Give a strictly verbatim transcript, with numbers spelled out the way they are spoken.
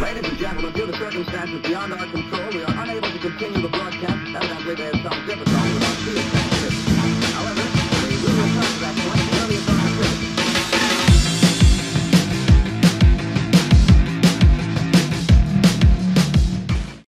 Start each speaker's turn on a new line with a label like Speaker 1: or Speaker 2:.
Speaker 1: Ladies and gentlemen, due to circumstances beyond our control, we are unable to continue the broadcast. Evidently, there's some difficulty with our field.